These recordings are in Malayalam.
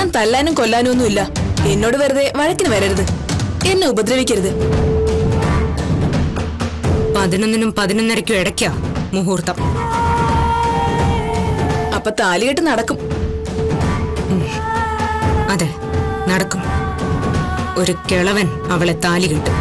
ഞാൻ തല്ലാനും കൊല്ലാനും ഒന്നുമില്ല. എന്നോട് വെറുതെ വഴക്കിന് വരരുത്, എന്നെ ഉപദ്രവിക്കരുത്. 11നും 11:30ക്കും ഇടയ്ക്കാ മുഹൂർത്തം. അപ്പൊ താലികെട്ട് നടക്കും? അതെ, നടക്കും. ഒരു കിളവൻ അവളെ താലി കെട്ടും.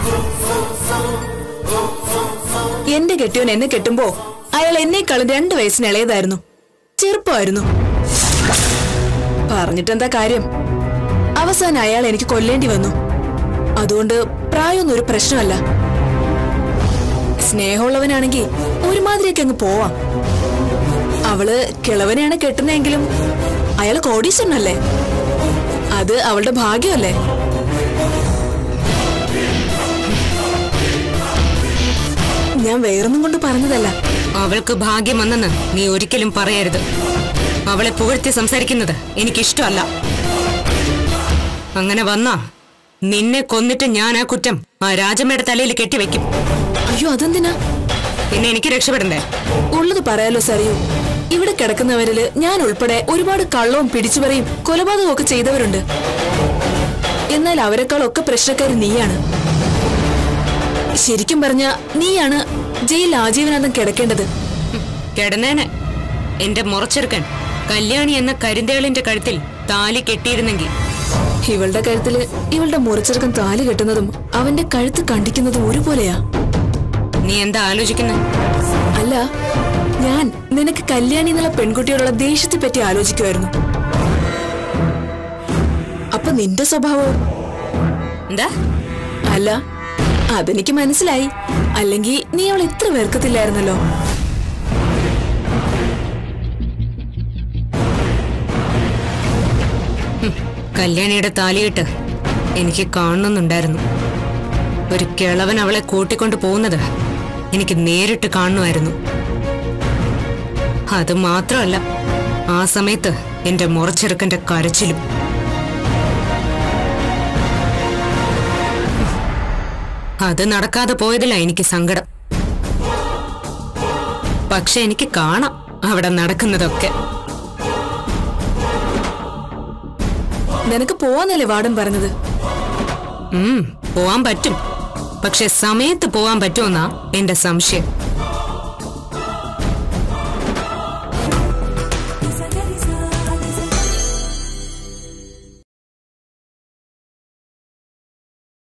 എന്റെ കെട്ടിയോൻ എന്നെ കെട്ടുമ്പോ അയാൾ എന്നേക്കാളും 2 വയസ്സിന് ഇളയതായിരുന്നു, ചെറുപ്പമായിരുന്നു. പറഞ്ഞിട്ടെന്താ കാര്യം? അവസാനം അയാൾ എനിക്ക് കൊല്ലേണ്ടി വന്നു. അതുകൊണ്ട് പ്രായമൊന്നും ഒരു പ്രശ്നമല്ല. സ്നേഹമുള്ളവനാണെങ്കിൽ ഒരുമാതിരിയൊക്കെ അങ്ങ് പോവാം. അവള് കിളവനെയാണ് കെട്ടുന്നെങ്കിലും അയാൾ കോടീശ്വരനല്ലേ? അത് അവളുടെ ഭാഗ്യമല്ലേ? ഞാൻ വേറൊന്നും കൊണ്ട് പറഞ്ഞതല്ല. അവൾക്ക് ഭാഗ്യം വന്നെന്ന് നീ ഒരിക്കലും പറയരുത്. അവളെ പുകഴ്ത്തി സംസാരിക്കുന്നത് എനിക്കിഷ്ടമല്ല. അങ്ങനെ വന്നാ നിന്നെ കൊന്നിട്ട് ഞാൻ ആ കുറ്റം ആ രാജമ്മയുടെ തലയിൽ കെട്ടിവെക്കും. അയ്യോ, അതെന്തിനാ? പിന്നെ എനിക്ക് രക്ഷപ്പെടണ്ടേ? ഉള്ളത് പറയാലോ സറിയൂ. ഇവിടെ കിടക്കുന്നവരില് ഞാൻ ഉൾപ്പെടെ ഒരുപാട് കള്ളവും പിടിച്ചുപറിയും കൊലപാതകവും ഒക്കെ ചെയ്തവരുണ്ട്. എന്നാൽ അവരെക്കാളൊക്കെ പ്രശ്നക്കാരി നീയാണ്. ശരിക്കും പറഞ്ഞ നീയാണ് ജയിൽ ആജീവനാന്തം കിടക്കേണ്ടത്. കിടന്നേനെ. എന്റെ മുറച്ചെറുക്കൻ കല്യാണി എന്ന കരിന്തേളിന്റെ കഴുത്തിൽ താലി കെട്ടിയിരുന്നെങ്കിൽ. ഇവളുടെ കഴുത്തില് ഇവളുടെ മുറച്ചെറുക്കൻ താലി കെട്ടുന്നതും അവന്റെ കഴുത്ത് കണ്ടിക്കുന്നതും ഒരുപോലെയാ. നീ എന്താ ആലോചിക്കുന്നത്? അല്ല, ഞാൻ നിനക്ക് കല്യാണി എന്നുള്ള പെൺകുട്ടിയോടുള്ള ദേഷ്യത്തെ പറ്റി ആലോചിക്കുമായിരുന്നു. അപ്പൊ നിന്റെ സ്വഭാവം എന്താ? അല്ല, അതെനിക്ക് മനസ്സിലായി. അല്ലെങ്കിൽ നീ അവൾ ഇത്ര വെറുക്കത്തില്ലായിരുന്നല്ലോ. കല്യാണിയുടെ താലിയിട്ട് എനിക്ക് കാണണമെന്നുണ്ടായിരുന്നു. ഒരു കിളവൻ അവളെ കൂട്ടിക്കൊണ്ട് പോകുന്നത് എനിക്ക് നേരിട്ട് കാണുമായിരുന്നു. അത് മാത്രമല്ല, ആ സമയത്ത് എന്റെ മുറച്ചെറുക്കന്റെ കരച്ചിലും. അത് നടക്കാതെ പോയതിലാ എനിക്ക് സങ്കടം. പക്ഷെ എനിക്ക് കാണാം അവിടെ നടക്കുന്നതൊക്കെ. നിനക്ക് പോവാന്നല്ലേ വാർഡൻ പറഞ്ഞത്? പോവാൻ പറ്റും, പക്ഷെ സമയത്ത് പോവാൻ പറ്റുമെന്നാ എന്റെ സംശയം.